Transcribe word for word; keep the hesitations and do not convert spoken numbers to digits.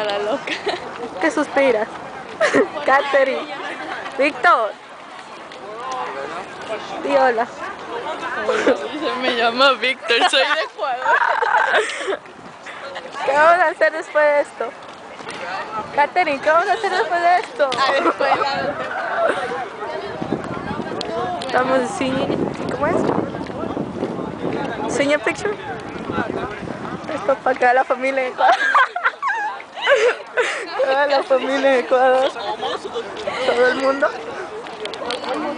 la loca. ¿Qué suspiras? Katherine. Víctor. Di hola. Se me llama Víctor, soy de Ecuador. ¿Qué vamos a hacer después de esto? Katherine, ¿qué vamos a hacer después de esto? A la escuela. Estamos sin... ¿Cómo es? Senior picture. Esto para acá la familia de Ecuador. Toda la familia de Ecuador. Todo el mundo.